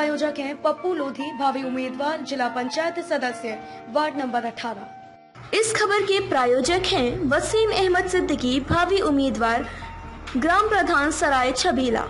प्रायोजक हैं पप्पू लोधी, भावी उम्मीदवार, जिला पंचायत सदस्य, वार्ड नंबर 18। इस खबर के प्रायोजक हैं वसीम अहमद सिद्दीकी, भावी उम्मीदवार, ग्राम प्रधान सराय छबीला।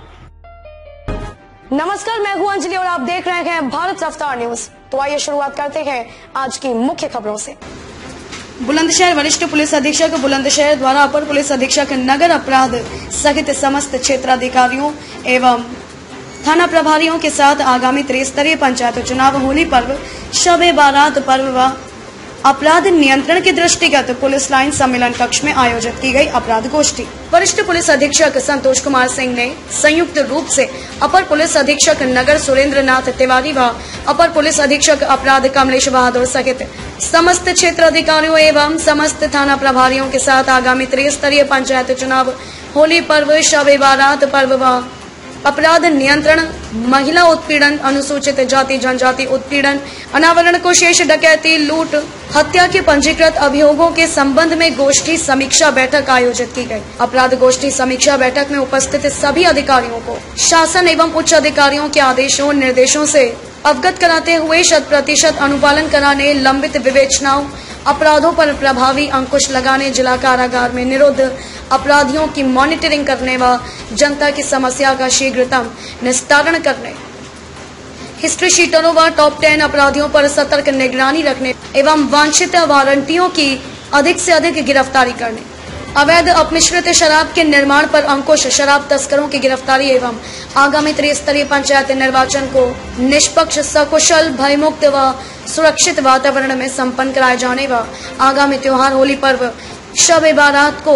नमस्कार, मैं हूं अंजलि और आप देख रहे हैं भारत रफ्तार न्यूज। तो आइए शुरुआत करते हैं आज की मुख्य खबरों से। बुलंदशहर वरिष्ठ पुलिस अधीक्षक बुलंदशहर द्वारा अपर पुलिस अधीक्षक नगर अपराध सहित समस्त क्षेत्राधिकारियों एवं थाना प्रभारियों के साथ आगामी त्रिस्तरीय पंचायत चुनाव, होली पर्व, शब ए बारात पर्व व अपराध नियंत्रण के दृष्टिगत पुलिस लाइन सम्मेलन कक्ष में आयोजित की गई अपराध गोष्ठी। वरिष्ठ पुलिस अधीक्षक संतोष कुमार सिंह ने संयुक्त रूप से अपर पुलिस अधीक्षक नगर सुरेंद्र नाथ तिवारी व अपर पुलिस अधीक्षक अपराध कमलेश बहादुर सहित समस्त क्षेत्र अधिकारियों एवं समस्त थाना प्रभारियों के साथ आगामी त्रिस्तरीय पंचायत चुनाव, होली पर्व, शब ए बारात पर्व व अपराध नियंत्रण, महिला उत्पीड़न, अनुसूचित जाति जनजाति उत्पीड़न, अनावरण को शेष डकैती, लूट, हत्या के पंजीकृत अभियोगों के संबंध में गोष्ठी समीक्षा बैठक आयोजित की गई। अपराध गोष्ठी समीक्षा बैठक में उपस्थित सभी अधिकारियों को शासन एवं उच्च अधिकारियों के आदेशों निर्देशों से अवगत कराते हुए 100% अनुपालन कराने, लंबित विवेचनाओं, अपराधों पर प्रभावी अंकुश लगाने, जिला कारागार में निरुद्ध अपराधियों की मॉनिटरिंग करने व जनता की समस्या का शीघ्रतम निस्तारण करने, हिस्ट्री शीटरों व टॉप 10 अपराधियों पर सतर्क निगरानी रखने एवं वांछित वारंटियों की अधिक से अधिक गिरफ्तारी करने, अवैध अपमिश्रित शराब के निर्माण पर अंकुश, शराब तस्करों की गिरफ्तारी एवं आगामी त्रिस्तरीय पंचायत निर्वाचन को निष्पक्ष, सकुशल, भयमुक्त व सुरक्षित वातावरण में संपन्न कराए जाने व आगामी त्योहार, होली पर्व, शब ए बारात को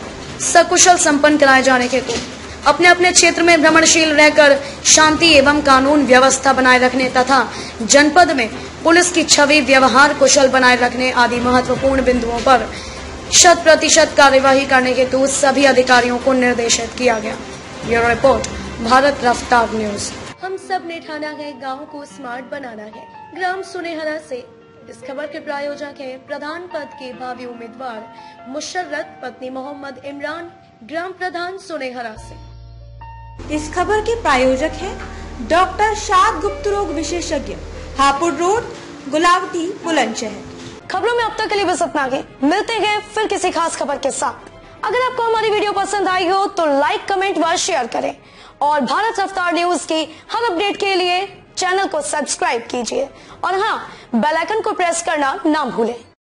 सकुशल संपन्न कराए जाने के हेतु अपने अपने क्षेत्र में भ्रमणशील रहकर शांति एवं कानून व्यवस्था बनाए रखने तथा जनपद में पुलिस की छवि, व्यवहार कुशल बनाए रखने आदि महत्वपूर्ण बिंदुओं पर 100% कार्यवाही करने के हेतु सभी अधिकारियों को निर्देशित किया गया। ब्यूरो रिपोर्ट, भारत रफ्तार न्यूज। हम सब ने ठाना है गाँव को स्मार्ट बनाना है। ग्राम सुनेहरा से इस खबर के प्रायोजक हैं प्रधान पद के भावी उम्मीदवार मुशर्रत, पत्नी मोहम्मद इमरान, ग्राम प्रधान सुनेहरा से। इस खबर के प्रायोजक हैं डॉक्टर शाद गुप्त रोग विशेषज्ञ, हापुड़ रोड, गुलावटी, बुलंदशहर। खबरों में अब तक के लिए बस इतना ही। मिलते हैं फिर किसी खास खबर के साथ। अगर आपको हमारी वीडियो पसंद आई हो तो लाइक, कमेंट व शेयर करें और भारत रफ्तार न्यूज की हर अपडेट के लिए चैनल को सब्सक्राइब कीजिए और हाँ, बेल आइकन को प्रेस करना ना भूलें।